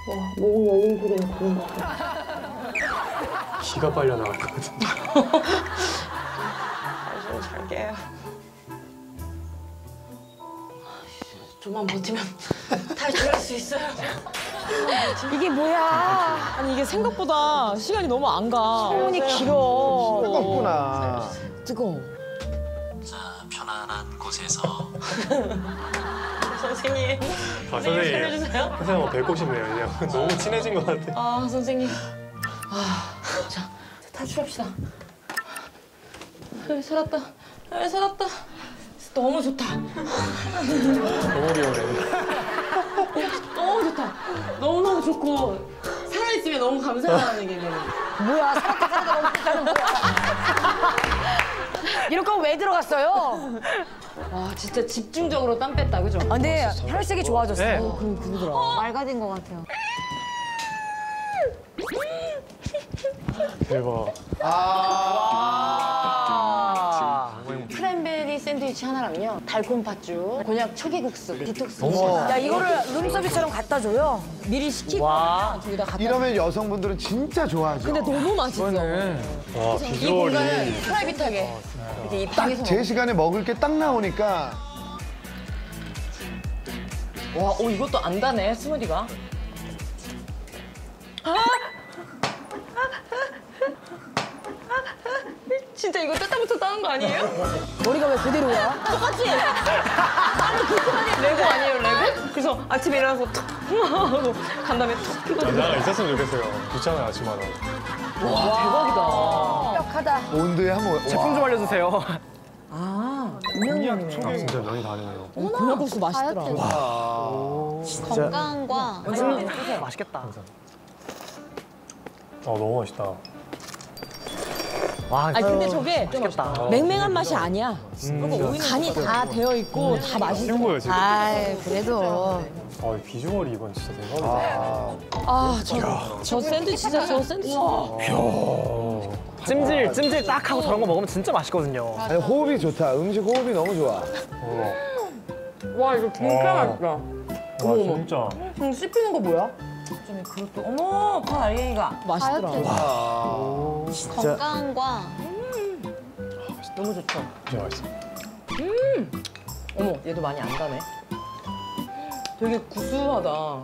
와, 목 열린 소리가 그런 거 같아. 기가 빨려 나갈 것 같은데. 좀 잘게요. 좀만 버티면 탈출할 수 있어요. 이게 뭐야? 아니 이게 생각보다 시간이 너무 안 가. 소문이 길어. 뜨겁구나. 뜨거워. 자, 편안한 곳에서 선생님. 아, 선생님 살려주세요. 선생님 뭐 뵙고 싶네요. 그냥 너무 친해진 것 같아. 아, 선생님. 자, 탈출합시다. 살았다. 살았다. 너무 좋다. 너무 어려워요. 너무 좋다. 너무너무 좋고 살아있으면 너무 감사하는 얘기네요. 뭐야? 살았다 너무 좋다는 거야. 이럴 거면 왜 들어갔어요? 와, 진짜 집중적으로 땀 뺐다, 그죠? 아, 근데 혈색이 좋아졌어. 네. 그러더라. 맑아진 것 같아요. 대박. 크랜베리 샌드위치 하나랑요, 달콤 팥죽, 곤약 초계국수, 디톡스. 야, 이거를 룸서비스처럼 갖다 줘요? 미리 시키고 저기다 갖다. 이러면 여성분들은 진짜 좋아하죠. 근데 너무 맛있어. 와, 이 비주얼이. 공간을 프라이빗하게 이렇게 입장에서 제 시간에 먹을 게 딱 나오니까 와, 오, 이것도 안 다네, 스무디가. 진짜 이거 뜯다부터 따는 거 아니에요? 머리가 왜 그대로야? 똑같지? 아니, 그거만이 레고 아니에요, 레고? 그래서 아침에 일어나서 툭 하고 간 다음에 툭 피고. 여자가 있었으면 좋겠어요. 귀찮아요, 아침마다. 와, 대박이다. 완벽하다. 온도에 한번 제품 좀 알려주세요. 아, 아, 진짜 면이 다르네요. 곤약국수 맛있더라. 건강과 맛있겠다. 너무 맛있다. 와, 아니, 근데 저게 맛있겠다. 맹맹한 맛이 아니야. 간이 다 되어 있고 다 맛있어. 쉬운 거예요, 지금. 아이, 그래도. 이 비주얼이 이건 진짜 대박이다. 아, 저 샌드위치 진짜 저 샌드위치. 찜질 딱 하고 저런 거 먹으면 진짜 맛있거든요. 아니, 호흡이 좋다. 음식 호흡이 너무 좋아. 와, 이거 진짜 맛있다. 와, 진짜. 씹히는 거 뭐야? 좀 그것도 어머, 파 알갱이가 맛있더라. 건강과 너무 좋죠. 진짜 맛있어. 어머, 얘도 많이 안 가네. 되게 구수하다.